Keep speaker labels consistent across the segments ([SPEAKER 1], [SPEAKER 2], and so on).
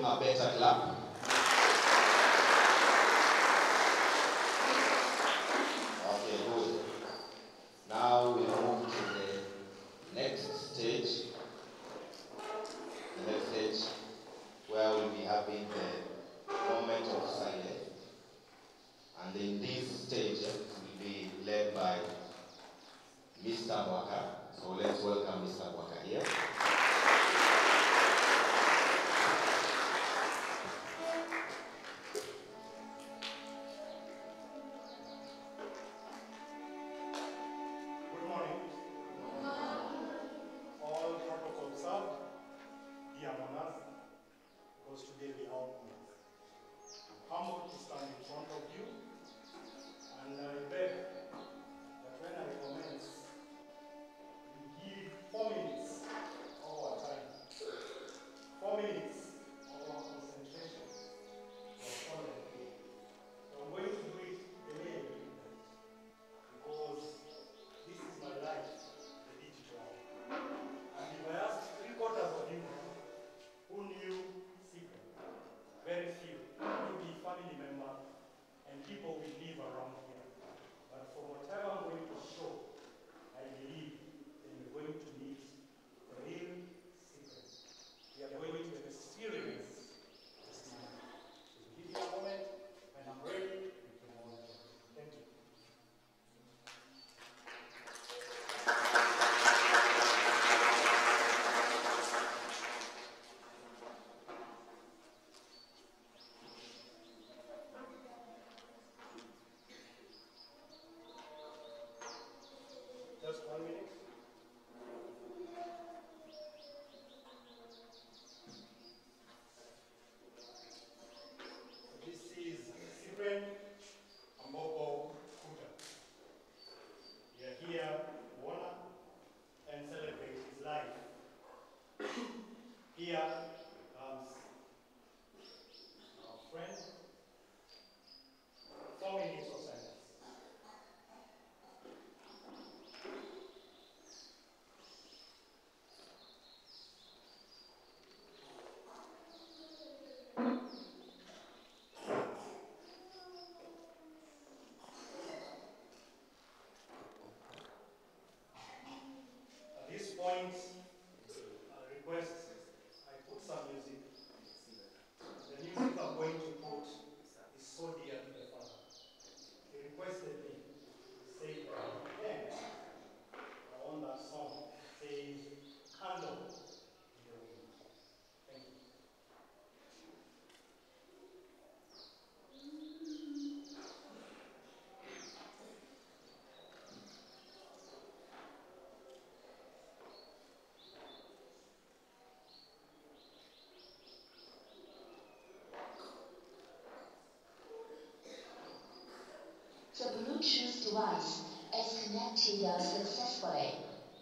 [SPEAKER 1] a better clap. Okay, good. Now we move to the next stage. The next stage where we'll be having the moment of silence. And in this stage will be led by Mr. Waka. So let's welcome Mr. Waka here.
[SPEAKER 2] This is Cyprian Amboko Kuta. We are here to honor and celebrate his life. Here comes our friend. 4 minutes of silence. At this point, I request I put some music. The music I'm going to put is so dear to the Father. He requested me to say again on that song, says Candle in the Wind. Thank you.
[SPEAKER 3] The Bluetooth device is connected successfully.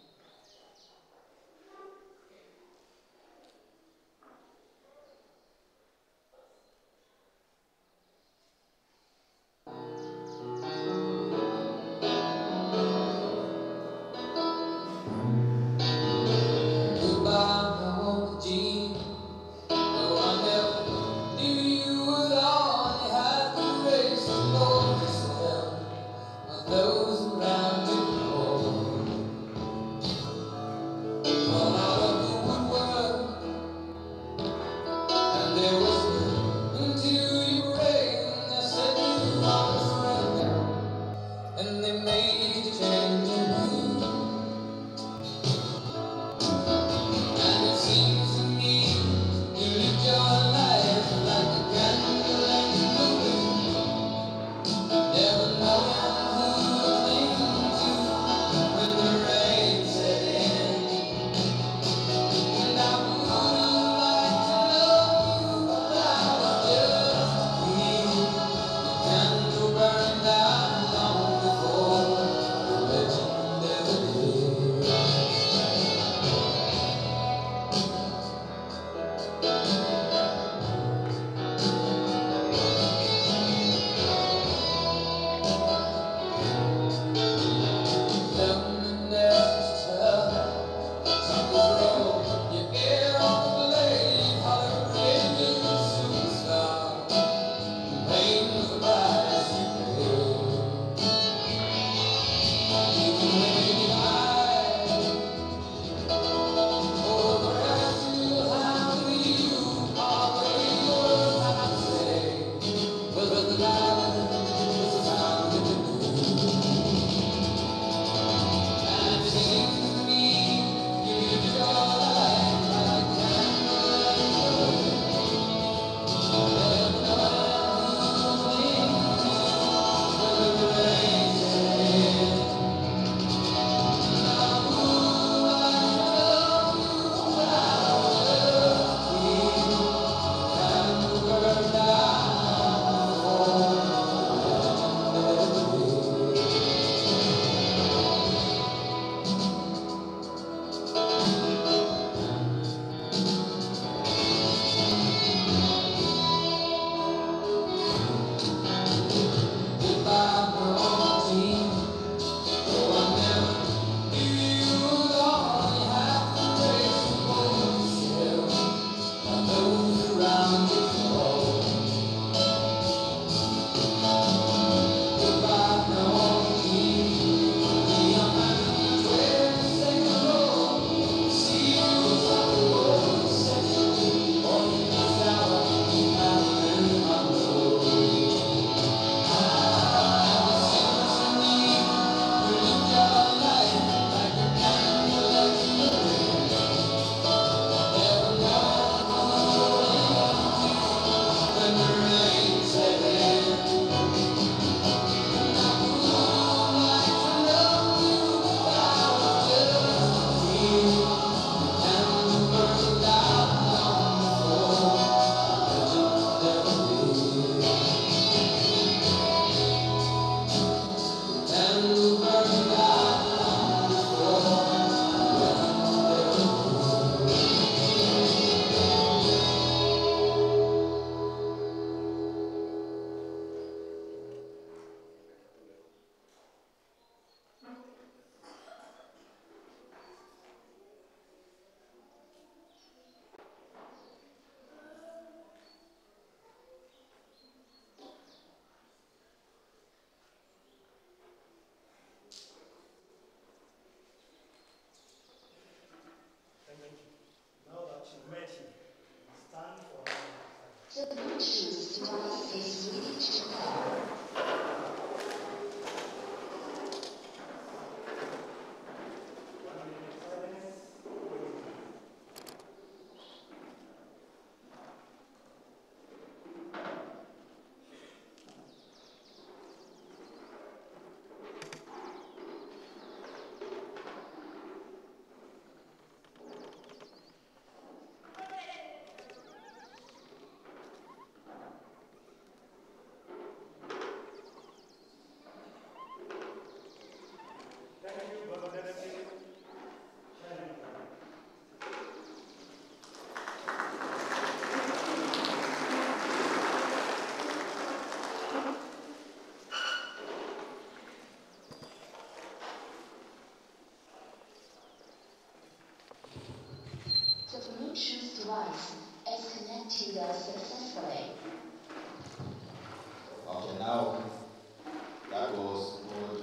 [SPEAKER 3] And they made a change in me. And it seems to me you lived your life like a candle in the wind, never knowing who to cling to when the rain set in. And I would have liked to know you, but I was just a kid. The candle burned out long before the legend ever did. Loneliness is tough. Some roll your ear on the blade, holler praises.
[SPEAKER 1] Okay, now that was called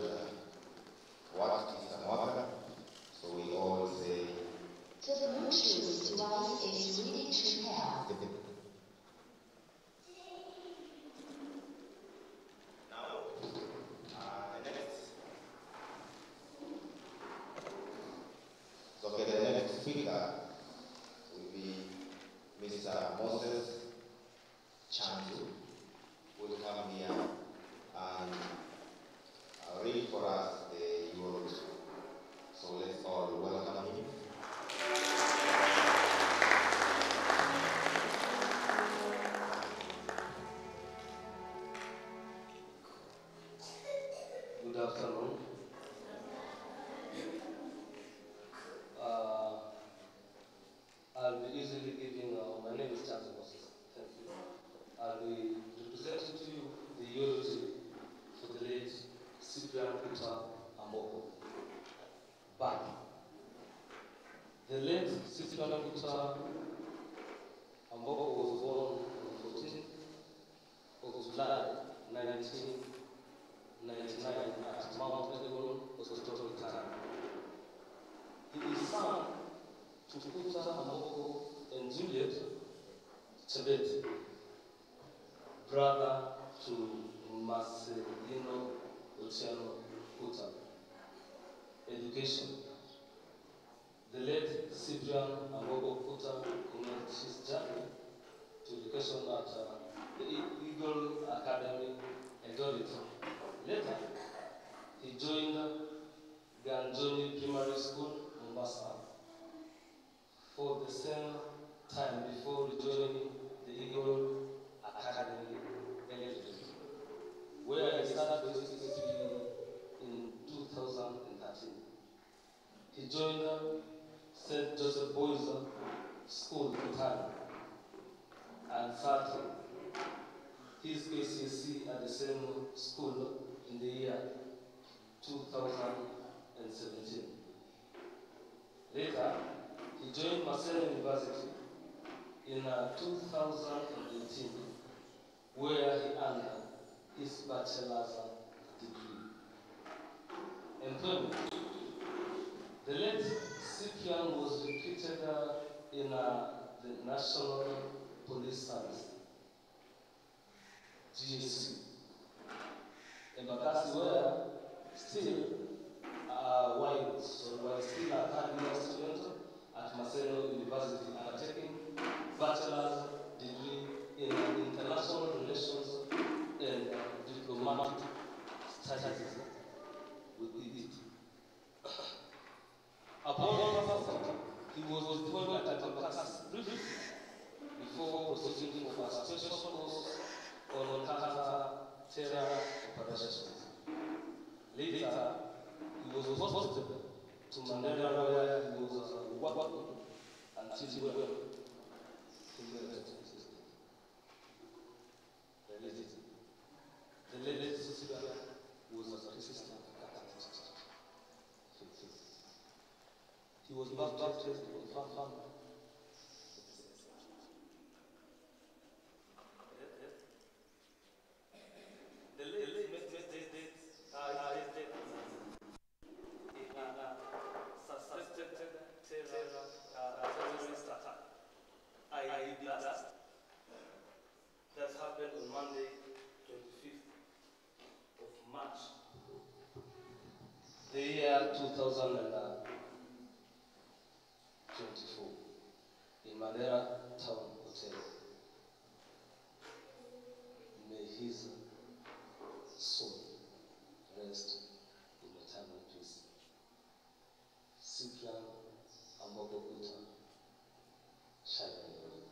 [SPEAKER 1] what is a mother? So we all say
[SPEAKER 4] The Bluetooth device is ready to pair.
[SPEAKER 1] now the next. So okay, the next speaker will be Mr. Moses Chanzu. Will come here and read for us the Euros. So let's all welcome him.
[SPEAKER 5] Good afternoon. I'll be easily giving, my name is Charles Moses. Thank you. I'll be representing to you the eulogy for the late Cyprian Amboko Kuta. The late Cyprian Amboko Amboko was born on the 14th of July 1999 at Mount Elgon Hospital, to Kuta Amboko and Juliet Chebet, brother to Marcelino Luciano Kuta. Education. The late Cyprian Amboko Kuta commenced his journey to education at the Eagle Academy in Dorito. Later, he joined Ganjoni Primary School, Mombasa, for the same time before rejoining the Eagle Academy, where he started his history in 2013. He joined St. Joseph Boys School, Bhutan, and started his KCSE at the same school in the year 2017. Later, he joined Marcelo University in 2018, where he earned his bachelor's degree. Employment. The late Cyprian was recruited in the National Police Service, GSC, in Bakassi, where still while still a third-year student at Marcelo University, undertaking bachelor's degree in international relations and diplomatic studies with Egypt. Upon passing, he was deployed at Bakassi briefly before proceeding for a special course on counter-terror operations. Later, he was posted to Mandela, where he was working until well. The latest Cyprian was a Christian Catholic. He was baptized in Fafan. The latest suspected terrorist attack, IED blast, that happened on Monday, 25th of March, the year 2024, in Madeira Town Hotel. May his soul rest in eternal peace. Cyprian Amboko Kuta, shine on your way.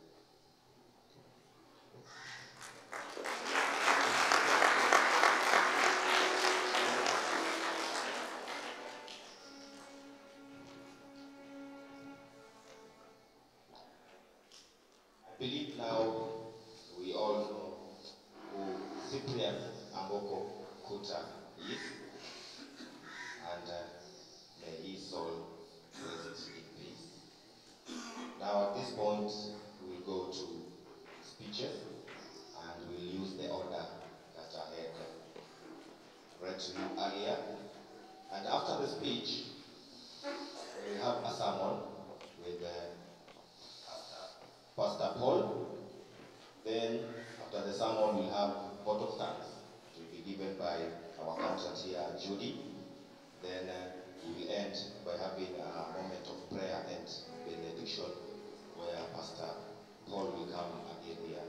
[SPEAKER 1] I believe now we all know who Cyprian Amboko Kuta is, and may his soul rest in peace. Now at this point, we'll go to speeches, and we'll use the order that I had read to you earlier. And after the speech, we'll have a sermon with Pastor Paul. Then, after the sermon, we'll have vote of thanks. It will be given by our accountant here, Judy. Then we will end by having a moment of prayer and benediction, where Pastor Paul will come again here.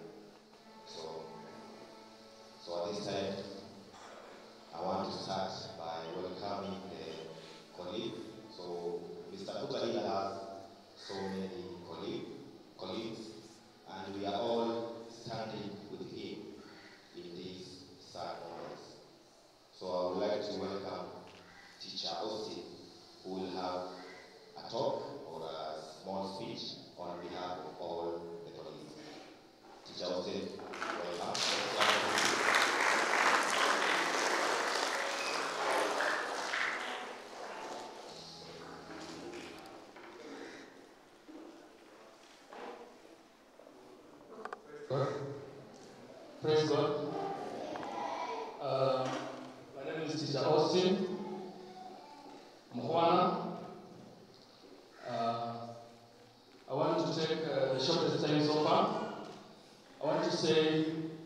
[SPEAKER 1] So at this time, I want to start by welcoming the colleague. So Mr. Kuta has so many colleagues, and we are all standing with him in these sad moments. So I would like to welcome Teacher Austin, who will have a talk or a small speech on behalf of all the colleagues. Teacher Austin, welcome.
[SPEAKER 6] Praise God. My name is Teacher Austin. Mwana. to say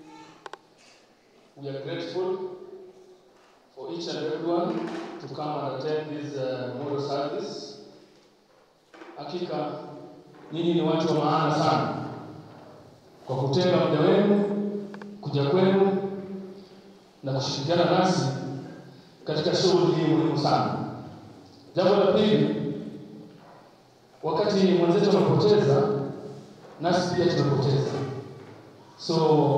[SPEAKER 6] we are grateful for each and everyone to come and attend this memorial service. Hakika nyinyi ni watu wa maana sana kwa kutenga muda wenu kuja kwenu na kushirikiana nasi katika shughuli hii muhimu sana. Jambo la pili, wakati mwenzetu anapoteza, nasi pia tunapoteza. So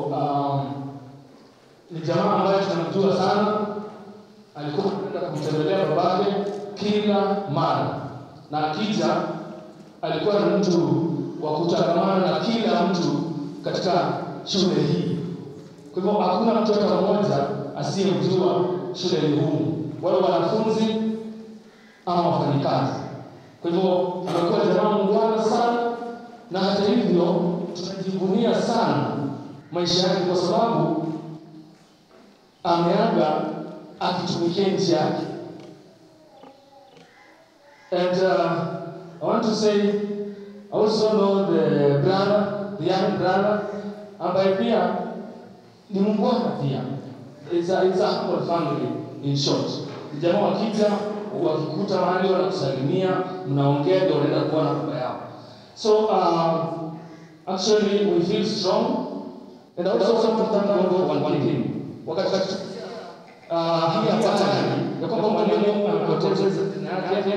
[SPEAKER 6] ni jamaa ambaye tunamjua sana, alikuwa anaenda kumtembelea babake kila mara, na akija alikuwa ni mtu wa kutangamana na kila mtu katika shule hii. Kwa hivyo hakuna mtu hata mmoja asiyemjua shule hii humu, wale wanafunzi ama wafanyikazi. Kwa hivyo amekuwa jamaa muungwana sana, na hata hivyo tunajivunia sana maisha yake kwa sababu ameaga akitumikia nchi yake. And I want to say, I also know the brother, the young brother, ambaye pia ni muungwana pia. It's a humble family in short. Jamaa wakija wakikuta mahali wanakusalimia, mnaongea ndio unaenda kuona baba yao. So actually we feel strong, and I also want to thank God for one thing. Wakati hii habari ya kwamba mwalimu amepoteza jina yake,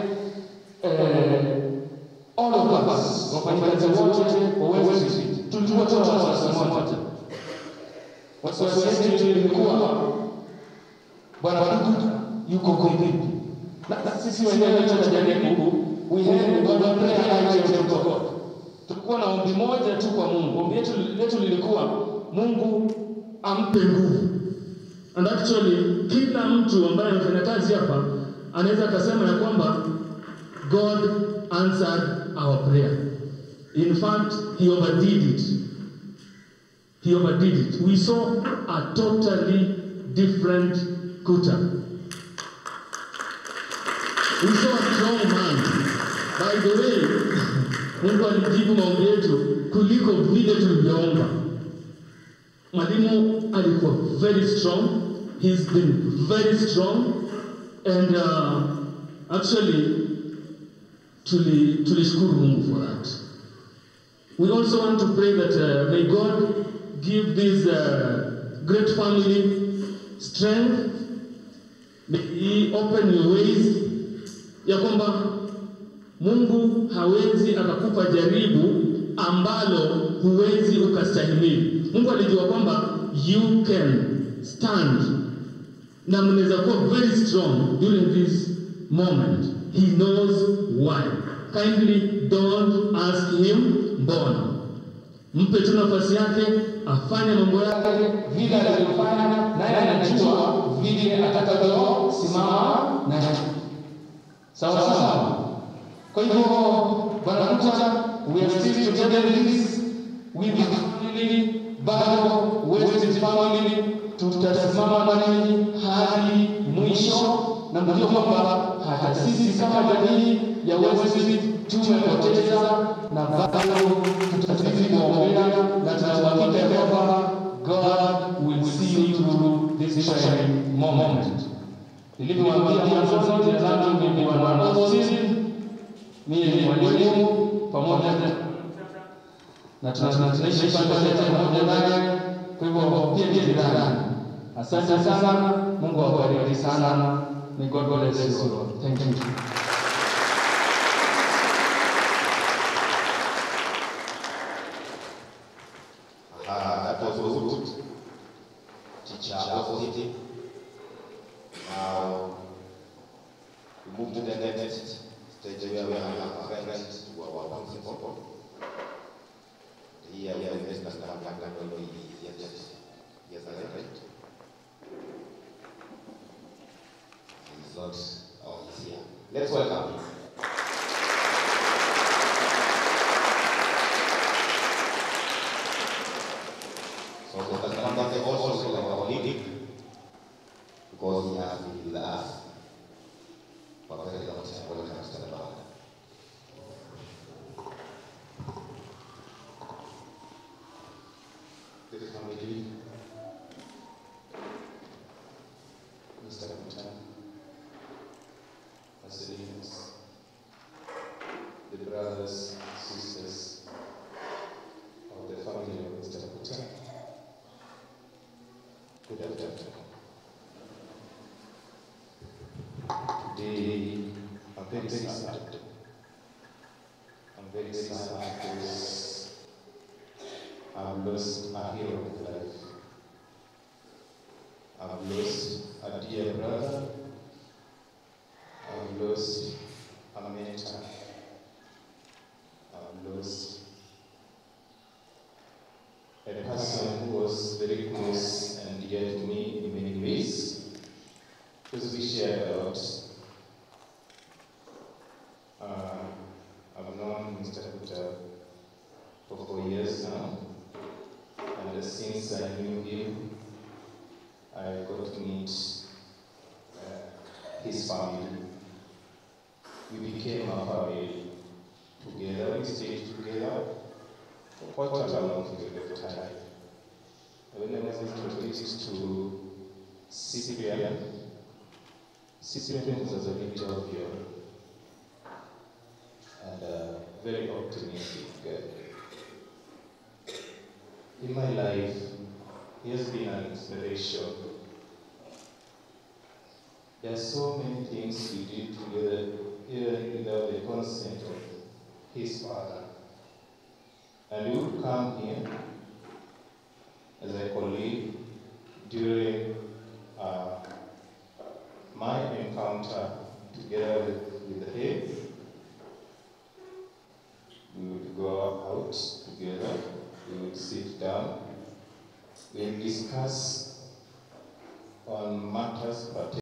[SPEAKER 6] all of us wafanyakazi wote wa WESTRIDGE tulikuwa tu wasiwasi moja. Wasiwasi wetu ilikuwa Bwana Kuta yuko vipi? Na sisi wenyewe tunajaribu, we had God prayer item to God. Tulikuwa na ombi moja tu kwa Mungu. Ombi letu lilikuwa Mungu ampe nguvu. And actually kila mtu ambaye anafanya kazi hapa anaweza kusema ya kwamba God answered our prayer. In fact, he overdid it. He overdid it. We saw a totally different Kuta. We saw a strong man. By the way, Mungu alijibu maombi yetu kuliko vile tulivyoomba. Mwalimu alikuwa very strong. He's been very strong, and actually tulishukuru Mungu for that. We also want to pray that may God give this great family strength. May He open your ways, ya kwamba Mungu hawezi akakupa jaribu ambalo huwezi ukastahimili. Mungu alijua kwamba you can stand na mnaweza kuwa very strong during this moment. He knows why. Kindly don't ask him mbona. Mpe tu nafasi yake afanye mambo yake vile alivyofanya, naye anajua vile atakavyosimama naye. Sawa sawa. Kwa hivyo Bwana Kuta, we are still together in this with the family, bado WESTRIDGE family, tutasimama na ninyi hadi mwisho, na mjue kwamba hata sisi kama jamii ya WESTRIDGE tumepoteza, na bado tutazidi kuombea, na tunahakika ya kwamba God will see you through this trying moment. Nilipomwambia mwanzo, jina langu ni Bwana Austin, mimi ni mwalimu pamoja na tunaishi pamoja naye, kwa hivyo pia ni jirani. Asante sana, Mungu awabariki sana. May God bless you all. Thank you.
[SPEAKER 1] That was good. Teacher Amboko. Now we move to the next stage where we have a reference to our principal. Here we have Mr. Yes, I right. He's not here. Let's welcome him. So Mr. Amboko is also like our leader because he has been with us. But very long time, welcome Mr. Amboko. This is
[SPEAKER 7] siblings, the brothers, sisters of the family of Mr. Kuta. Good afternoon. Today, I'm very sad. I'm very sad because I've lost a hero of life. I've lost a dear brother. I've lost a mentor. I've lost a person who was very close and dear to me in many ways, because we shared a lot. I've known Mr. Kuta for 4 years now, and since I knew him, I got to meet his family. We became a family together. We stayed together for quite a long period of time. When I was introduced to Cyprian was a little girl and a very optimistic girl. In my life, he has been an inspiration. There are so many things we did together, even without the consent of his father. And he would come here as a colleague during my encounter together with him. We would go out together, we would sit down, we would discuss on matters pertaining